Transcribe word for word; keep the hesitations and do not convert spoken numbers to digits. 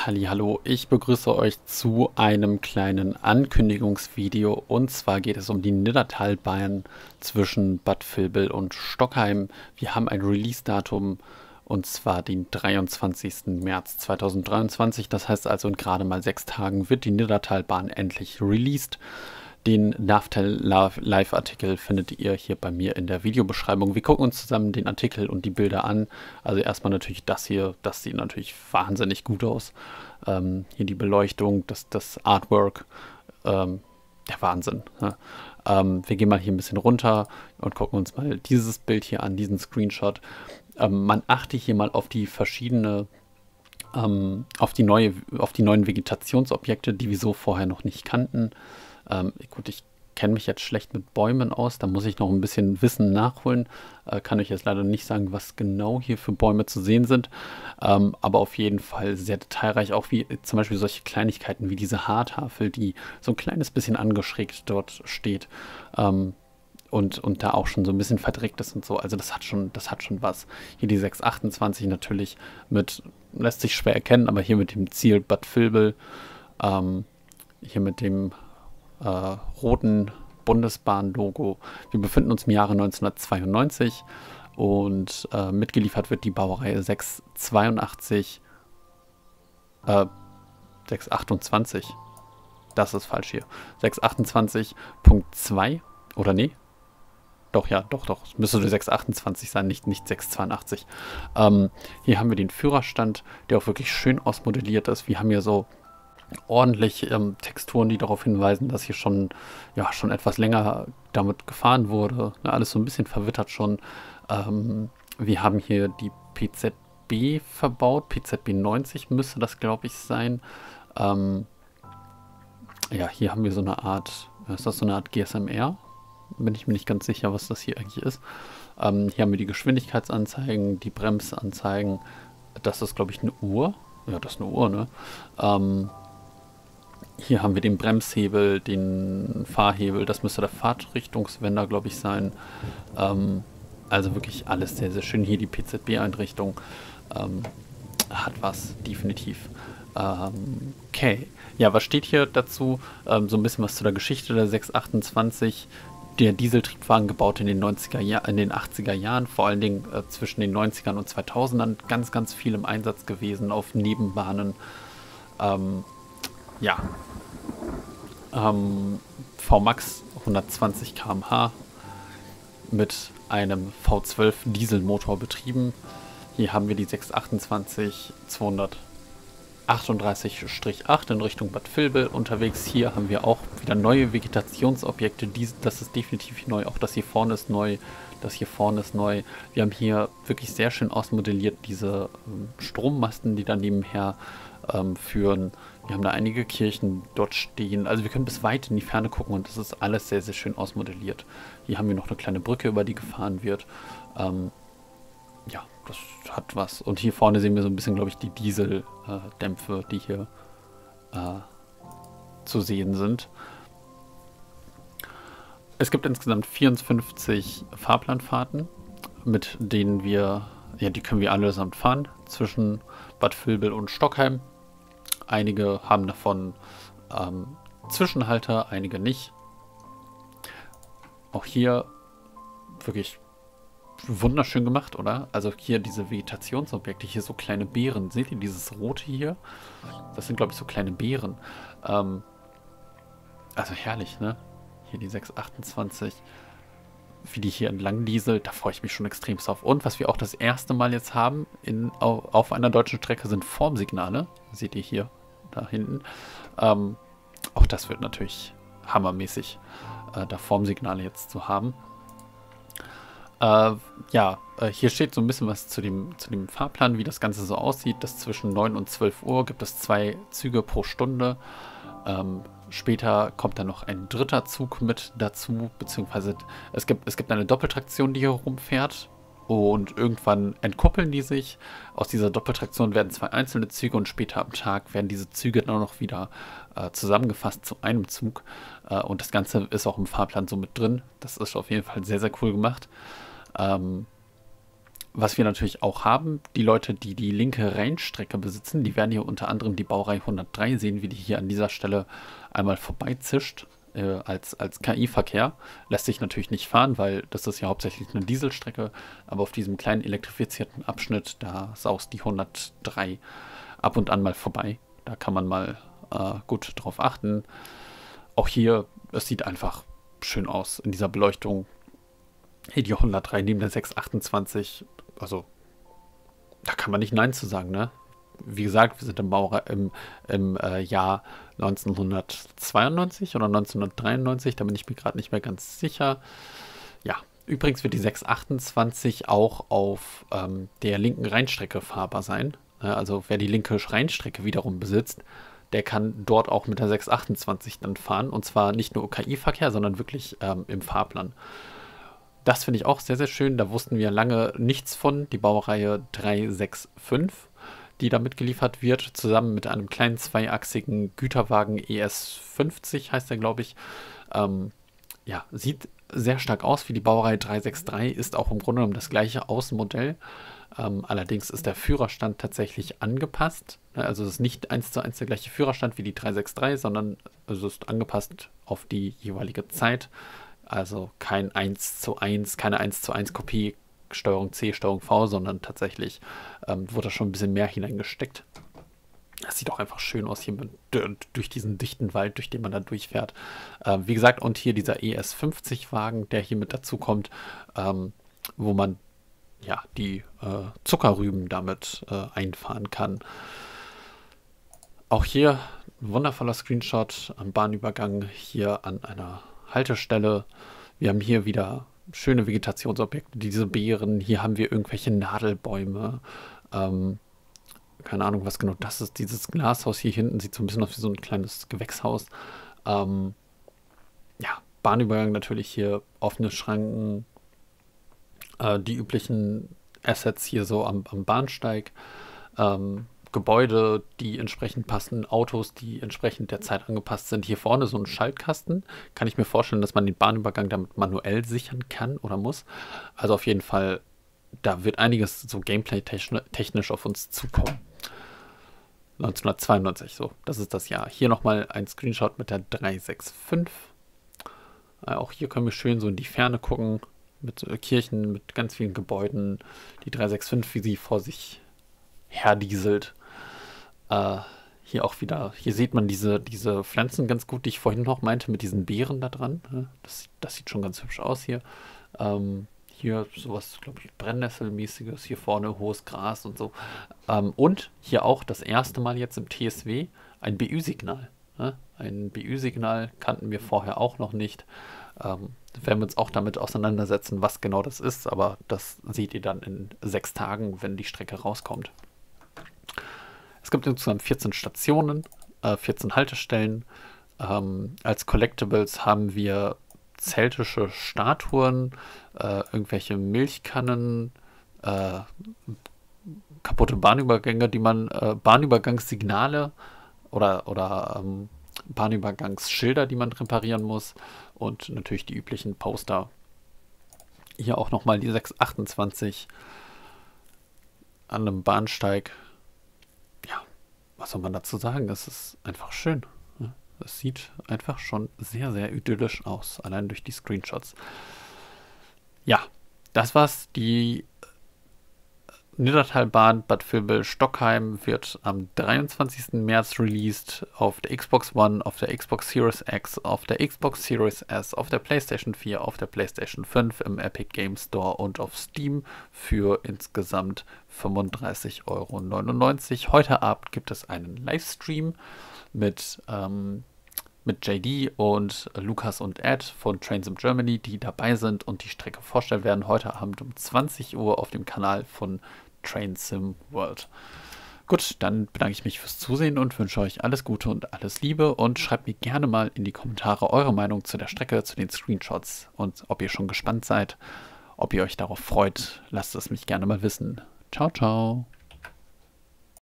Hallihallo, ich begrüße euch zu einem kleinen Ankündigungsvideo, und zwar geht es um die Niddertalbahn zwischen Bad Vilbel und Stockheim. Wir haben ein Release-Datum, und zwar den dreiundzwanzigsten März zweitausenddreiundzwanzig. Das heißt also, in gerade mal sechs Tagen wird die Niddertalbahn endlich released. Den Navtel-Live-Artikel findet ihr hier bei mir in der Videobeschreibung. Wir gucken uns zusammen den Artikel und die Bilder an. Also erstmal natürlich das hier, das sieht natürlich wahnsinnig gut aus. Ähm, hier die Beleuchtung, das, das Artwork, ähm, der Wahnsinn. Ne? Ähm, wir gehen mal hier ein bisschen runter und gucken uns mal dieses Bild hier an, diesen Screenshot. Ähm, man achte hier mal auf die verschiedene ähm, auf die neue, auf die neuen Vegetationsobjekte, die wir so vorher noch nicht kannten. Ähm, gut, ich kenne mich jetzt schlecht mit Bäumen aus, da muss ich noch ein bisschen Wissen nachholen. Äh, kann euch jetzt leider nicht sagen, was genau hier für Bäume zu sehen sind, ähm, aber auf jeden Fall sehr detailreich, auch wie äh, zum Beispiel solche Kleinigkeiten wie diese Haartafel, die so ein kleines bisschen angeschrägt dort steht, ähm, und, und da auch schon so ein bisschen verdreckt ist und so. Also das hat schon, das hat schon was. Hier die sechs achtundzwanzig natürlich mit, lässt sich schwer erkennen, aber hier mit dem Ziel Bad Vilbel, ähm, hier mit dem Äh, roten Bundesbahn-Logo. Wir befinden uns im Jahre neunzehnhundertzweiundneunzig und äh, mitgeliefert wird die Baureihe sechs zweiundachtzig, äh, sechs achtundzwanzig. Das ist falsch hier. sechs achtundzwanzig Punkt zwei, oder nee? Doch, ja, doch, doch. Es müsste sechs achtundzwanzig sein, nicht, nicht sechs zweiundachtzig. Ähm, hier haben wir den Führerstand, der auch wirklich schön ausmodelliert ist. Wir haben hier so ordentlich ähm, Texturen, die darauf hinweisen, dass hier schon, ja, schon etwas länger damit gefahren wurde. Ja, alles so ein bisschen verwittert schon. Ähm, wir haben hier die P Z B verbaut. P Z B neunzig müsste das, glaube ich, sein. Ähm, ja, hier haben wir so eine Art, ist das so eine Art G S M R? Bin ich mir nicht ganz sicher, was das hier eigentlich ist. Ähm, hier haben wir die Geschwindigkeitsanzeigen, die Bremsanzeigen. Das ist, glaube ich, eine Uhr. Ja, das ist eine Uhr, ne? Ähm, Hier haben wir den Bremshebel, den Fahrhebel, das müsste der Fahrtrichtungswender, glaube ich, sein. Ähm, also wirklich alles sehr, sehr schön. Hier die P Z B-Einrichtung ähm, hat was, definitiv. Ähm, okay, ja, was steht hier dazu? Ähm, so ein bisschen was zu der Geschichte der sechs achtundzwanzig. Der Dieseltriebwagen gebaut in den neunziger Jahr, in den achtziger Jahren, vor allen Dingen äh, zwischen den neunzigern und zweitausendern, ganz, ganz viel im Einsatz gewesen auf Nebenbahnen. Ähm, Ja, ähm, V Max hundertzwanzig Kilometer pro Stunde mit einem V zwölf Dieselmotor betrieben. Hier haben wir die sechs achtundzwanzig zweihundertachtunddreißig acht in Richtung Bad Vilbel unterwegs. Hier haben wir auch wieder neue Vegetationsobjekte. Dies, das ist definitiv neu. Auch das hier vorne ist neu. Das hier vorne ist neu. Wir haben hier wirklich sehr schön ausmodelliert diese ähm, Strommasten, die dann nebenher ähm, führen. Wir haben da einige Kirchen dort stehen. Also wir können bis weit in die Ferne gucken, und das ist alles sehr, sehr schön ausmodelliert. Hier haben wir noch eine kleine Brücke, über die gefahren wird. Ähm, ja, das hat was. Und hier vorne sehen wir so ein bisschen, glaube ich, die Dieseldämpfe, äh, die hier äh, zu sehen sind. Es gibt insgesamt vierundfünfzig Fahrplanfahrten, mit denen wir, ja, die können wir allesamt fahren, zwischen Bad Vilbel und Stockheim. Einige haben davon ähm, Zwischenhalter, einige nicht. Auch hier wirklich wunderschön gemacht, oder? Also hier diese Vegetationsobjekte, hier so kleine Beeren. Seht ihr dieses rote hier? Das sind, glaube ich, so kleine Beeren. Ähm, also herrlich, ne? Hier die sechs achtundzwanzig, wie die hier entlang dieselt, da freue ich mich schon extrem drauf. Und was wir auch das erste Mal jetzt haben in, auf, auf einer deutschen Strecke, sind Formsignale. Seht ihr hier, da hinten. Ähm, auch das wird natürlich hammermäßig, äh, da Formsignale jetzt zu haben. Äh, ja, äh, hier steht so ein bisschen was zu dem, zu dem Fahrplan, wie das Ganze so aussieht. Dass zwischen neun und zwölf Uhr gibt es zwei Züge pro Stunde. Ähm, später kommt dann noch ein dritter Zug mit dazu, beziehungsweise es gibt, es gibt eine Doppeltraktion, die hier rumfährt. Und irgendwann entkoppeln die sich. Aus dieser Doppeltraktion werden zwei einzelne Züge, und später am Tag werden diese Züge dann auch noch wieder äh, zusammengefasst zu einem Zug. Äh, und das Ganze ist auch im Fahrplan so mit drin. Das ist auf jeden Fall sehr, sehr cool gemacht. Ähm, Was wir natürlich auch haben, die Leute, die die linke Rheinstrecke besitzen, die werden hier unter anderem die Baureihe hundertdrei sehen, wie die hier an dieser Stelle einmal vorbeizischt äh, als, als K I-Verkehr. Lässt sich natürlich nicht fahren, weil das ist ja hauptsächlich eine Dieselstrecke, aber auf diesem kleinen elektrifizierten Abschnitt, da saust die hundertdrei ab und an mal vorbei. Da kann man mal äh, gut drauf achten. Auch hier, es sieht einfach schön aus in dieser Beleuchtung. Hier die hundertdrei neben der sechshundertachtundzwanzig, also da kann man nicht Nein zu sagen, ne? Wie gesagt, wir sind im, Bau, im, im äh, Jahr neunzehnhundertzweiundneunzig oder neunzehnhundertdreiundneunzig, da bin ich mir gerade nicht mehr ganz sicher. Ja, übrigens wird die sechshundertachtundzwanzig auch auf ähm, der linken Rheinstrecke fahrbar sein. Ja, also wer die linke Rheinstrecke wiederum besitzt, der kann dort auch mit der sechshundertachtundzwanzig dann fahren. Und zwar nicht nur K I-Verkehr, sondern wirklich ähm, im Fahrplan. Das finde ich auch sehr, sehr schön. Da wussten wir lange nichts von. Die Baureihe dreihunderfünfundsechzig, die da mitgeliefert wird, zusammen mit einem kleinen zweiachsigen Güterwagen E S fünfzig, heißt der, glaube ich. Ähm, ja, sieht sehr stark aus wie die Baureihe dreihundertdreiundsechzig, ist auch im Grunde genommen das gleiche Außenmodell. Ähm, allerdings ist der Führerstand tatsächlich angepasst. Also es ist nicht eins zu eins der gleiche Führerstand wie die dreihundertdreiundsechzig, sondern es ist angepasst auf die jeweilige Zeit. Also kein eins zu eins, keine eins zu eins Kopie Steuerung C, Steuerung V, sondern tatsächlich ähm, wurde da schon ein bisschen mehr hineingesteckt. Das sieht auch einfach schön aus hier mit, durch diesen dichten Wald, durch den man da durchfährt. Ähm, wie gesagt, und hier dieser E S fünfzig Wagen, der hier mit dazu kommt, ähm, wo man ja die äh, Zuckerrüben damit äh, einfahren kann. Auch hier ein wundervoller Screenshot am Bahnübergang hier an einer Haltestelle. Wir haben hier wieder schöne Vegetationsobjekte, diese Beeren. Hier haben wir irgendwelche Nadelbäume. Ähm, keine Ahnung, was genau das ist. Dieses Glashaus hier hinten sieht so ein bisschen aus wie so ein kleines Gewächshaus. Ähm, ja, Bahnübergang natürlich hier, offene Schranken. Äh, die üblichen Assets hier so am, am Bahnsteig. Ähm, Gebäude, die entsprechend passen, Autos, die entsprechend der Zeit angepasst sind. Hier vorne so ein Schaltkasten. Kann ich mir vorstellen, dass man den Bahnübergang damit manuell sichern kann oder muss. Also auf jeden Fall, da wird einiges so gameplay-technisch auf uns zukommen. neunzehnhundertzweiundneunzig, so, das ist das Jahr. Hier nochmal ein Screenshot mit der dreihunderfünfundsechzig. Äh, auch hier können wir schön so in die Ferne gucken, mit äh, Kirchen, mit ganz vielen Gebäuden. Die dreihunderfünfundsechzig, wie sie vor sich herdieselt. Äh, hier auch wieder, hier sieht man diese, diese Pflanzen ganz gut, die ich vorhin noch meinte, mit diesen Beeren da dran. Das, das sieht schon ganz hübsch aus hier. Ähm, hier sowas, glaube ich, Brennnesselmäßiges, hier vorne hohes Gras und so. Ähm, und hier auch das erste Mal jetzt im T S W ein B Ü-Signal. Ne? Ein B Ü-Signal kannten wir vorher auch noch nicht. Ähm, werden wir uns auch damit auseinandersetzen, was genau das ist, aber das seht ihr dann in sechs Tagen, wenn die Strecke rauskommt. Es gibt insgesamt vierzehn Stationen, äh, vierzehn Haltestellen. Ähm, als Collectibles haben wir zeltische Statuen, äh, irgendwelche Milchkannen, äh, kaputte Bahnübergänge, die man, äh, Bahnübergangssignale oder, oder ähm, Bahnübergangsschilder, die man reparieren muss, und natürlich die üblichen Poster. Hier auch nochmal die sechshundertachtundzwanzig an einem Bahnsteig. Ja, was soll man dazu sagen? Es ist einfach schön. Es sieht einfach schon sehr, sehr idyllisch aus, allein durch die Screenshots. Ja, das war's. Die Niddertalbahn Bad Vilbel-Stockheim wird am dreiundzwanzigsten März released auf der Xbox One, auf der Xbox Series X, auf der Xbox Series S, auf der PlayStation vier, auf der PlayStation fünf, im Epic Game Store und auf Steam für insgesamt fünfunddreißig Euro neunundneunzig. Heute Abend gibt es einen Livestream mit, ähm, mit J D und Lukas und Ed von Train Sim Germany, die dabei sind und die Strecke vorstellen werden. Heute Abend um zwanzig Uhr auf dem Kanal von Train Sim World. Gut, dann bedanke ich mich fürs Zusehen und wünsche euch alles Gute und alles Liebe und schreibt mir gerne mal in die Kommentare eure Meinung zu der Strecke, zu den Screenshots und ob ihr schon gespannt seid, ob ihr euch darauf freut. Lasst es mich gerne mal wissen. Ciao, ciao.